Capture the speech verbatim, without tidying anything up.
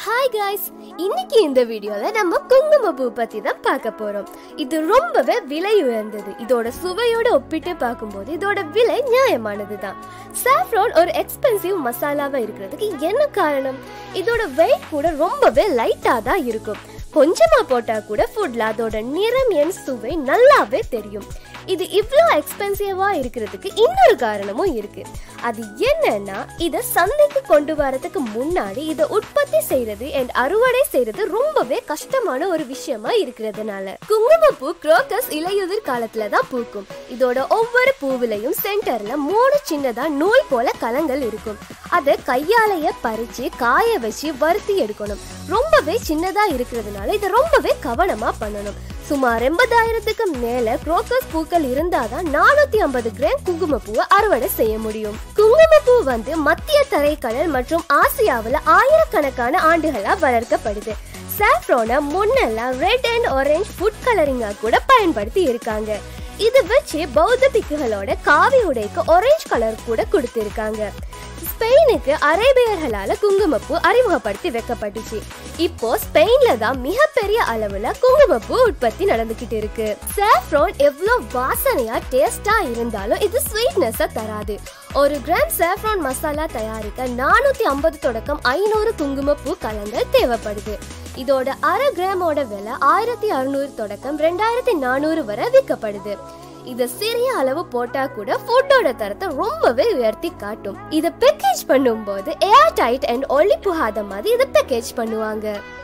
Hi guys, இன்னைக்கு இந்த வீடியோல நம்ம குங்குமப்பூ பத்தி தான் பார்க்க போறோம். இது ரொம்பவே விலை உயர்ந்தது. இதோட சுவையோட ஒப்பிட்டு பார்க்கும்போது இதோட விலை நியாயமானது தான். சாஃப்ரான் ஒரு எக்ஸ்பென்சிவ் மசாலாவா இருக்கிறதுக்கு என்ன காரணம்? இதோட வெயிட் கூட ரொம்பவே லைட்டா தான் இருக்கும். கொஞ்சமா போட்டா கூட ஃபுட்ல அதோட நிறம் என் சுவை நல்லாவே தெரியும். இது இவ்ளோ எக்ஸ்பென்சிவா இருக்கிறதுக்கு இன்னொரு காரணமும் இருக்கு. அது என்னன்னா, இத சந்தைக்கு கொண்டு வரதுக்கு முன்னாடி இத உற்பத்தி செய்யறது அண்ட் அறுவடை செய்யறது ரொம்பவே கஷ்டமான ஒரு விஷயமா இருக்கிறதுனால. குங்குமப்பூ குரோக்கஸ் இலையுதிர் காலத்துல தான் பூக்கும். இதோட ஒவ்வொரு பூவிலையும் சென்டர்ல மூணு சின்னதா நூல் போல கலங்கள் இருக்கும். அதை கையாலைய பறிச்சு காய வச்சு வறுத்தி எடுக்கணும். ரொம்பவே சின்னதா இருக்கிறதுனால இதை ரொம்பவே கவனமா பண்ணணும். சுமார் எண்பதாயிரத்துக்கு மேல குரோக்கஸ் பூக்கள் இருந்தாதான் நானூத்தி ஐம்பது கிராம் குங்குமப்பூவை அறுவடை செய்ய முடியும். குங்குமப்பூ வந்து மத்திய தரைக்கடல் மற்றும் ஆசியாவில் ஆயிரக்கணக்கான ஆண்டுகளா வளர்க்கப்படுது. சாஃப்ரானை முன்னெல்லாம் ரெட் அண்ட் ஆரஞ்சு ஃபுட் கலரிங்கா கூட பயன்படுத்தி இருக்காங்க. இது வச்சு பௌத்த பிக்குகளோட காவி உடைக்கு ஆரஞ்சு கலர் கூட கொடுத்திருக்காங்க. ஸ்பெயினுக்கு அரேபியர்களால குங்குமப்பூ அறிமுகப்படுத்தி வைக்கப்பட்டுச்சு. இப்போ ஸ்பெயின்ல தான் மிகப்பெரிய அளவுல குங்குமப்பூ உற்பத்தி நடந்துகிட்டு இருக்கு. சாஃப்ரான் எவ்வளவு வாசனையா டேஸ்டா இருந்தாலும் இது ஸ்வீட்னஸ தராது. ஒரு கிராம் சாஃப்ரான் மசாலா தயாரிக்க நானூத்தி ஐம்பது தொடக்கம் ஐநூறு குங்குமப்பூ கலங்கள் தேவைப்படுது. இதோட அரை கிராமோட விலை ஆயிரத்தி அறுநூறு தொடக்கம் ரெண்டாயிரத்தி நானூறு வரை விற்கப்படுது. இத சிறிய அளவு போட்டா கூட ஃபுட்டோட தரத்தை ரொம்பவே உயர்த்தி காட்டும். இத பேக்கேஜ் பண்ணும்போது ஏர் டைட் அண்ட் ஒளி புகாத மாதிரி இத பேக்கேஜ் பண்ணுவாங்க.